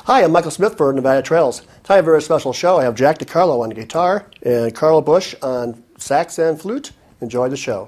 Hi, I'm Michael Smith for Nevada Trails. Today I have a very special show. I have Jack DiCarlo on guitar and DiCarlo-Busch on sax and flute. Enjoy the show.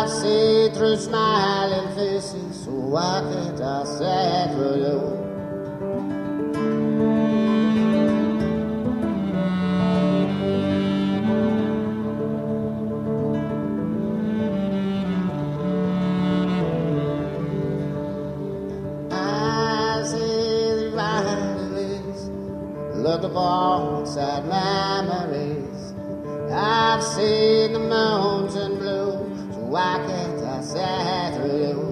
I've seen through smiling faces, so why can't I say for you? Look upon sad memories. I've seen the mountain blue, so why can't I say through you?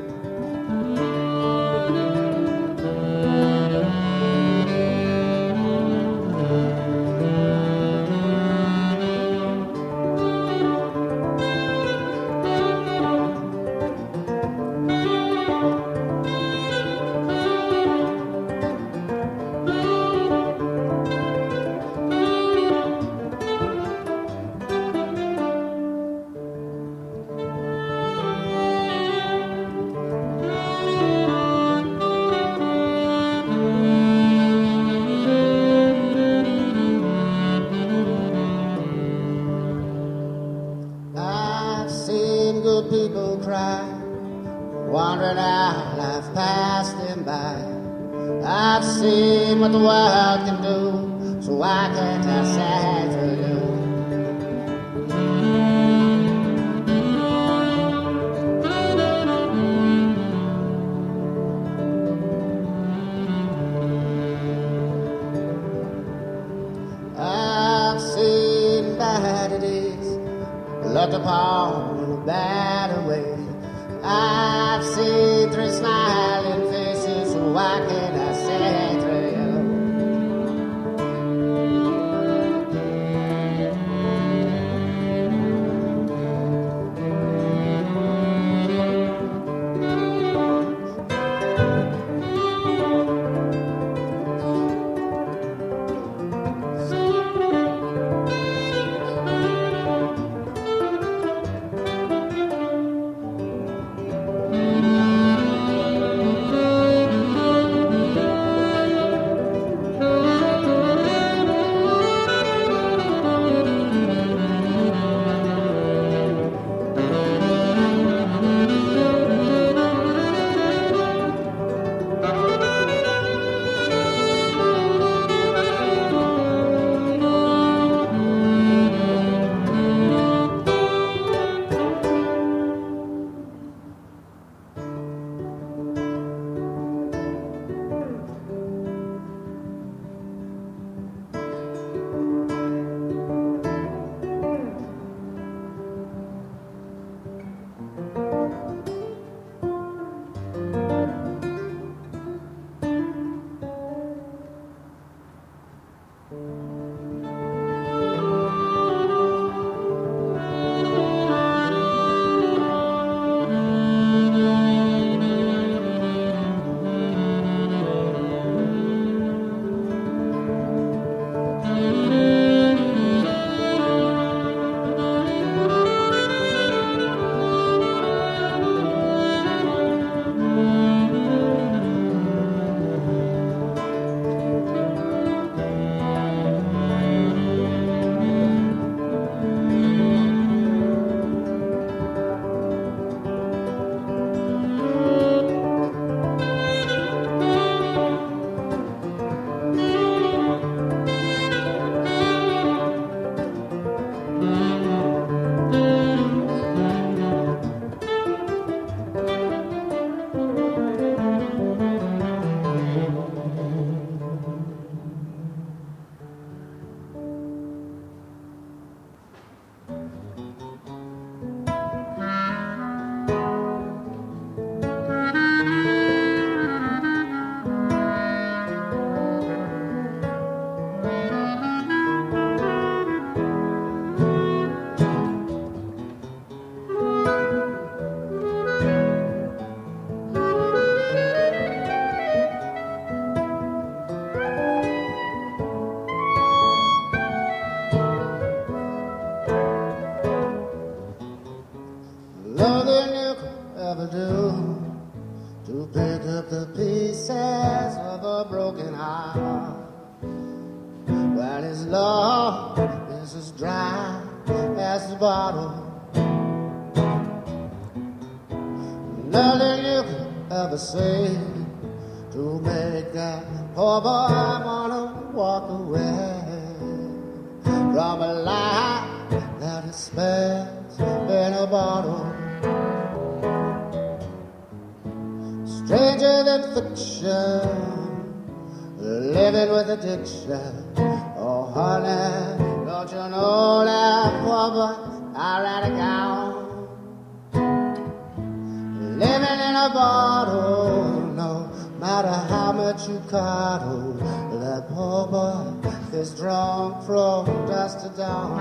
Good people cry, wondering how life passed them by. I've seen what the world can do, so why can't I say to you? I've seen bad days, looked upon in a bad way. I've seen three smiling faces, so why can't I say through you? Nothing you could ever do to pick up the pieces of a broken heart. Well, his love is as dry as the bottle. nothing you could ever say to make that poor boy wanna walk away from a life that is spent in a bottle. Stranger than fiction, living with addiction. Oh honey, don't you know that poor boy already gone? Living in a bottle, no matter how much you coddle, that poor boy is drunk from dusk to dawn.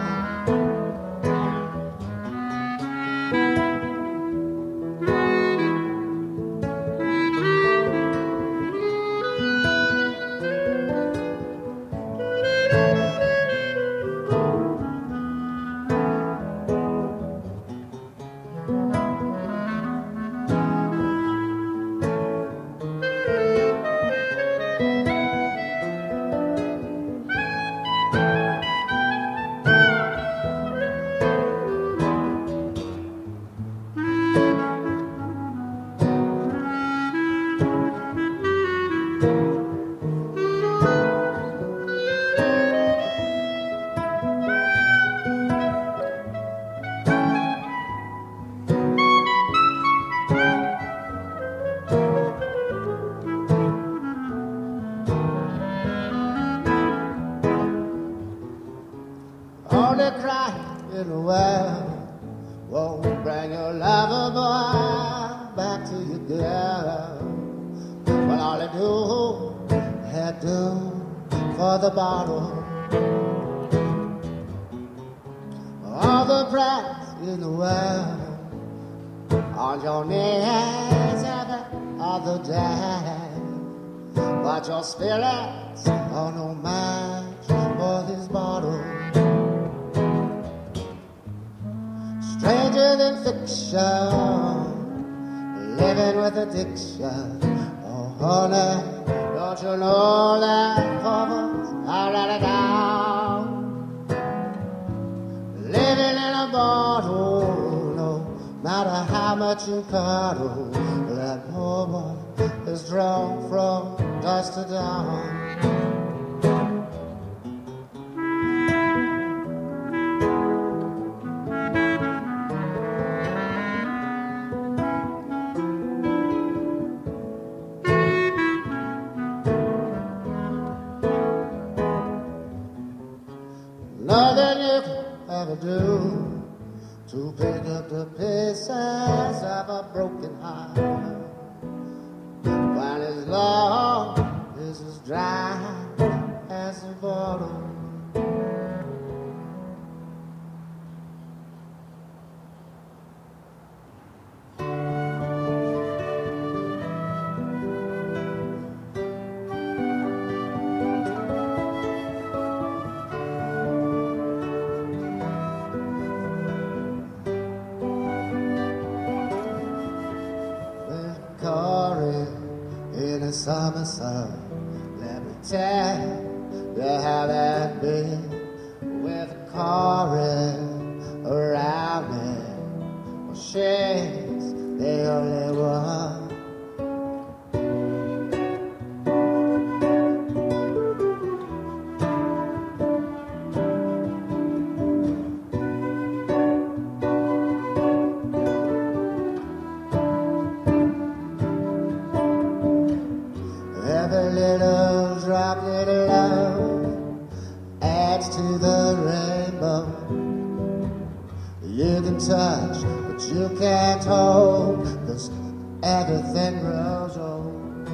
Only cry in the well won't bring your lover boy back to your girl. But all they do, had do for the bottle. All the price in the world on your knees every other day. But your spirits are no match for his bottle. Stranger than fiction, living with addiction. Oh honey, don't you know that pover's already down? Living in a bottle, no matter how much you cuddle, that poor boy is drunk from dusk to dawn. Nothing you can ever do to pick up the pieces of a broken heart. When his love is as dry as a bottle. In the summer sun, let me tell you how that been with a chorus around me. Well, she's the only one. Every little droplet of love adds to the rainbow. You can touch, but you can't hold, 'cause everything grows old.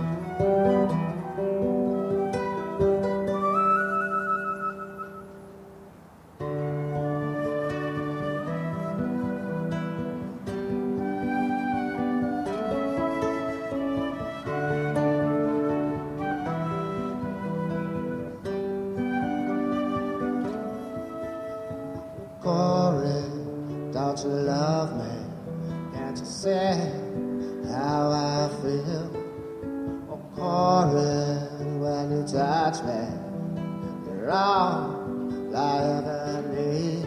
Corey, don't you love me? Can't you see how I feel? Oh, Corey, when you touch me, you're all I ever need.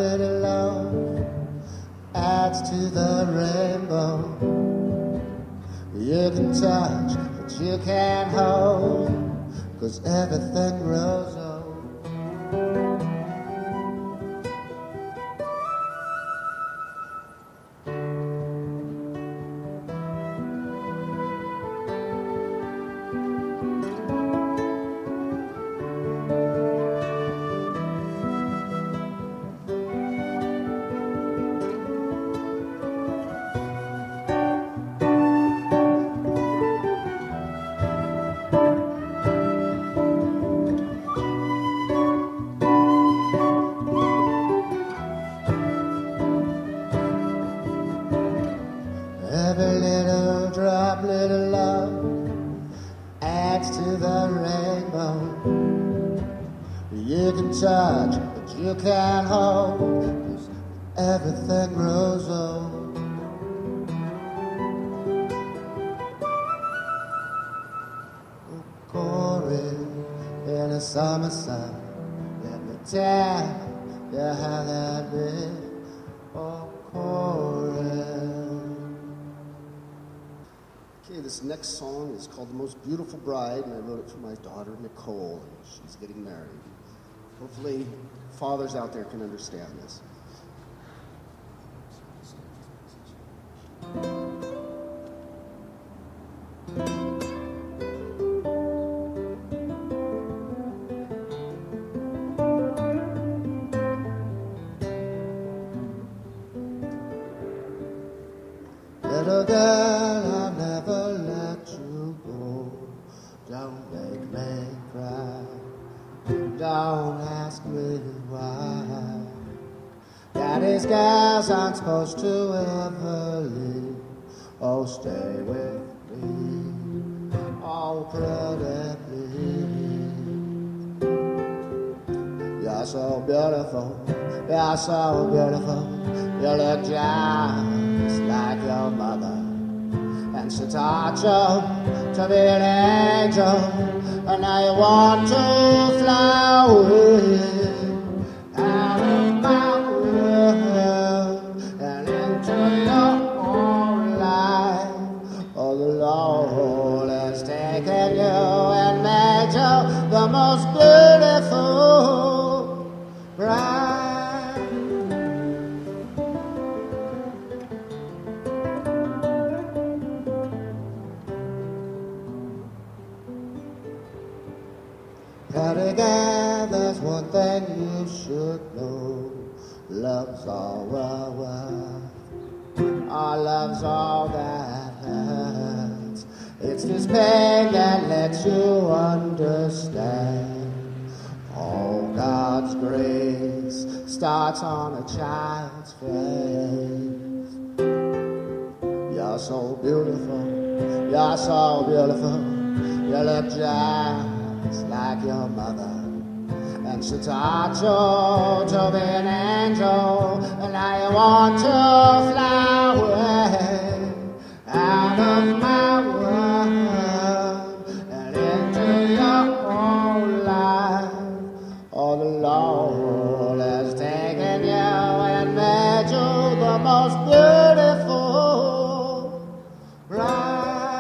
little love adds to the rainbow. You can touch, but you can't hold, 'cause everything grows old. Every little drop, little love adds to the rainbow. You can touch, but you can't hold, 'cause everything grows old. Oh, Corey, in the summer sun, let me tell you how that been. Oh, Corey. Okay, this next song is called The Most Beautiful Bride, and I wrote it for my daughter, Nicole, and she's getting married. Hopefully, fathers out there can understand this. Little girl, I'll never let you go. Don't make me cry. Don't ask me why. Daddy's girls aren't supposed to ever leave. Oh, stay with me. Oh, pretty please. You're so beautiful. You're so beautiful. You look just like your mother, and she taught you to be an angel, and now you want to fly away out of my world and into your own life. Oh, the Lord has taken you and made you the most beautiful bride. Pretty girl, there's one thing you should know. Love's all we're worth. Our love's all that hurts. It's this pain that lets you understand. All God's grace starts on a child's face. You're so beautiful. You're so beautiful. You look just like your mother, and she taught you to be an angel, and now you want to fly away out of my world and into your own life. Oh, the Lord has taken you and made you the most beautiful bride.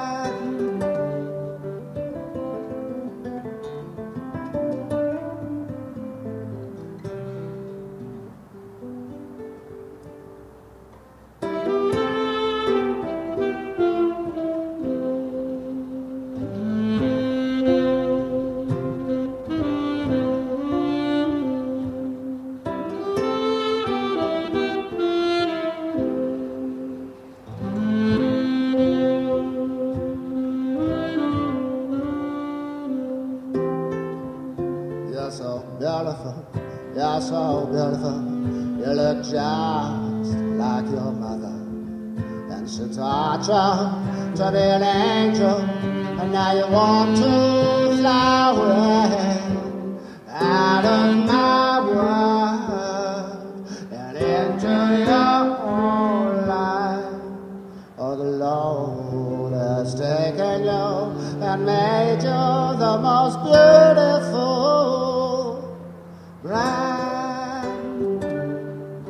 You're so beautiful, you're so beautiful. You look just like your mother, and she taught you to be an angel, and now you want to fly away out of my world and into your own life. Oh, the Lord has taken you and made you the most beautiful bride.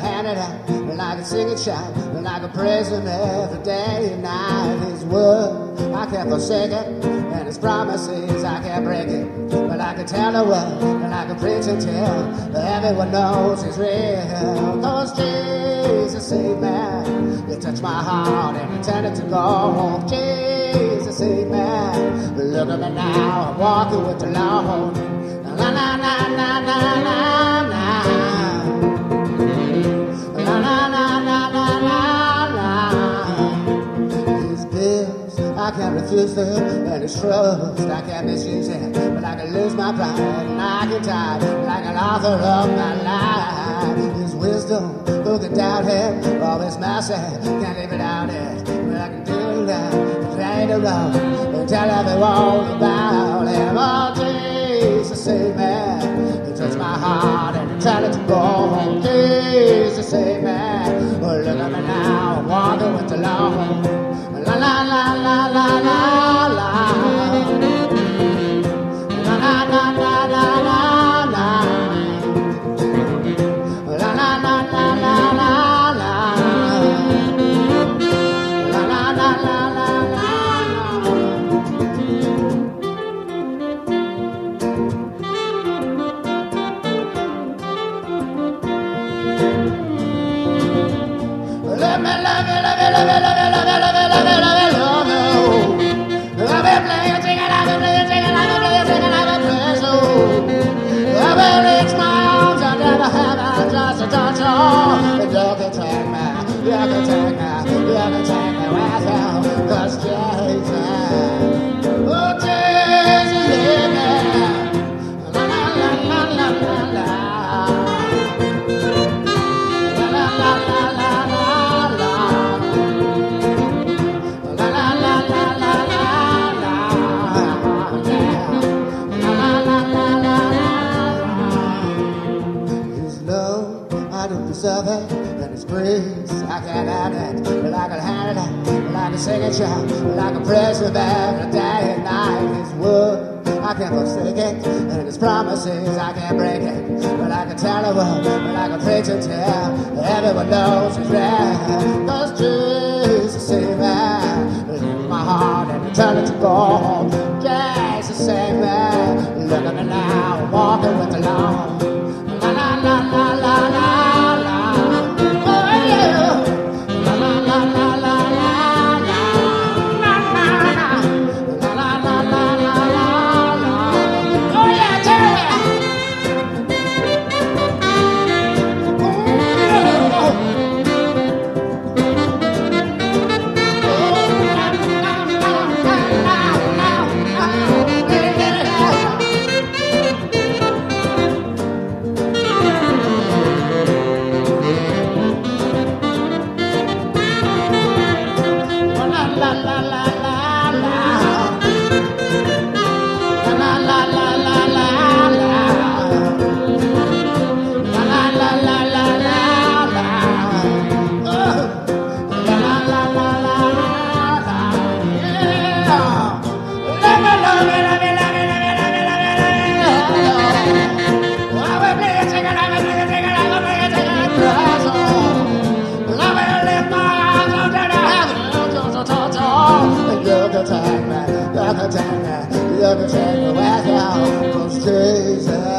hand it out, and I can sing and shout, and I can praise him every day and night. His word, I can't forsake it, and his promises, I can't break it. But I can tell the world, and I can preach and tell, everyone knows he's real. 'Cause Jesus saved me, he touched my heart and intended to go. Jesus saved me, look at me now, I'm walking with the Lord. Na na na na na na na. Na na na na na na na. His bills, I can't refuse them, and his trust, I can't misuse it. But I can lose my pride, and I can die like an author of my life. His wisdom, who can doubt him? All his mercy, can't live without it. But I can do that, play the role, and tell everyone about him. Oh, Jesus saved me, he touched my heart and he tried to go home. Jesus saved me, well, look at me now, I'm walking with the Lord. La la la la la la la. La la la la la la la. La la la la la la la. La la la la la la. Let me love you, love you, love you, love you, love you, love you, love you, love you, love you. I've been playing, singing, I've been playing, singing, I've been playing, singing, I've been playing, so I've been reaching my arms, I never have, I just a touch you. You can take me, you can take me, you can take me with you, 'cause Jesus, oh Jesus, lead me. La la la la la la la. La la la la la la la. La la la la la la la. Yeah. La la la la la la. His love, I don't deserve it, and His grace, I can't have it, but I can hand it out, but I can sing and shout, but I can praise Him every day and night. His word, I can't forsake it, and His promises, I can't break it. But I can tell the world, but I can preach and tell, everyone knows He's real. 'Cause Jesus saved me, in my heart and turned it to gold. Jesus saved me, look at me now, I'm walking with the Lord. La la la la la la la. Oh yeah. La la la la la la la. La la la la la la la la. Oh yeah, tell me. You can take me with you, 'cause Jesus